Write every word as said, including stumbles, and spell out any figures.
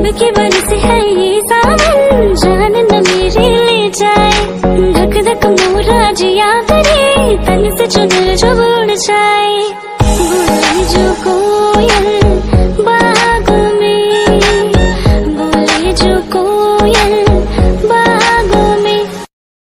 की बरस है ये सावन, जान न मेरी ले जाए। धक धक मोरा जिया करे, तन से चुनर जो उड़ जाए। बोले जो को